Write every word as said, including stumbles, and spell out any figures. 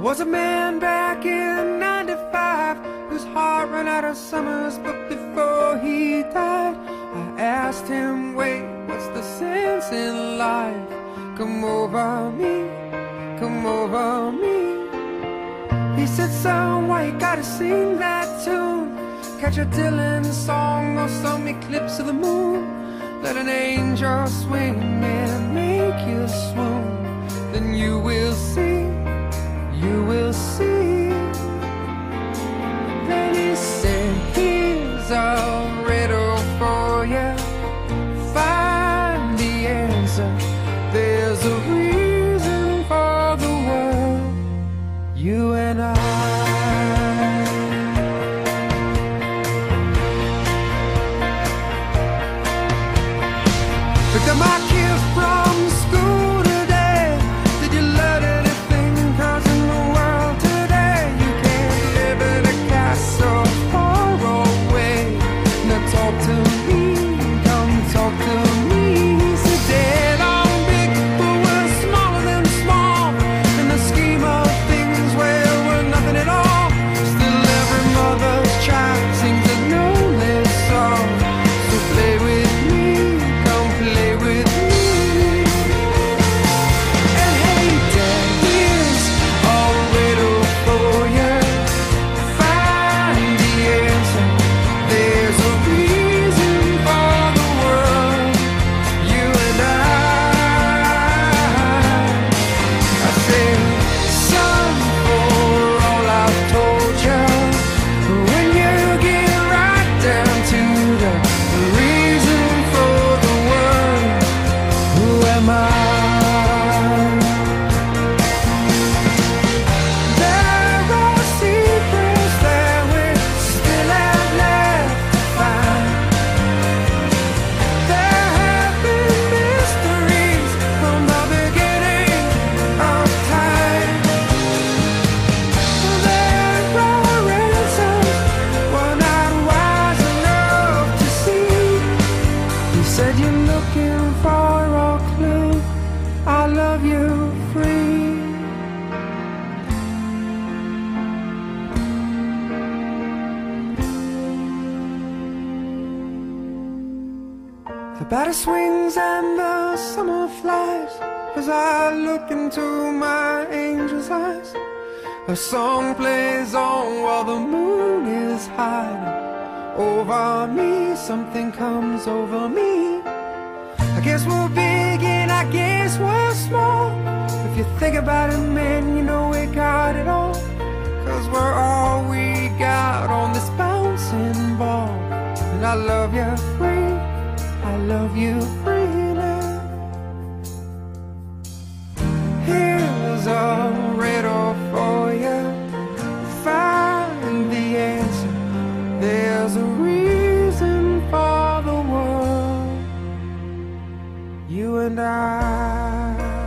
was a man back in ninety-five whose heart ran out of summers, but before he died, I asked him, wait, what's the sense in life? Come over me, come over me. He said, son, why you gotta sing that tune? Catch a Dylan song or some eclipse of the moon. Let an angel swing and make you swoon. Then you will see, you will see. Then he said, here's a riddle for you. Find the answer. There's a reason for the world, you and I. Picked up my kids from school today. Did you learn anything? 'Cause in the world today you can't live in a castle far away. Now talk to me, come talk to me. He said, Dad, I'm big, but we're smaller than small. In the scheme of things, well, we're nothing at all. Still every mother's child sings a lonely song. So play with me, come play with me. And hey, Dad, here's a riddle for you. Find the answer. There's a reason for the world, you and I. I said, son, for all I've told you, when you get right down to the reason for the world, who am I? There are secrets that we still have left to find. There have been mysteries from the beginning of time. There are answers we're not wise enough to see. You said you're looking for a clue. I love you free. The batter swings and the summer flies as I look into my angel's eyes. A song plays on while the moon is high. Over me, something comes over me. I guess we're big and I guess we're small. If you think about it, man, you know we got it all. 'Cause we're all we got on this bouncing ball. And I love you free, I love you freely. Here's a riddle for you. Find the answer. There's a reason for the world, you and I.